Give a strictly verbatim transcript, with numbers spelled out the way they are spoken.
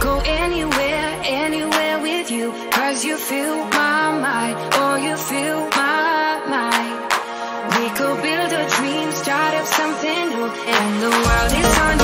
go anywhere, anywhere with you, cause you fill my mind, oh you fill my mind. We could build a dream, start up something new, and the world is on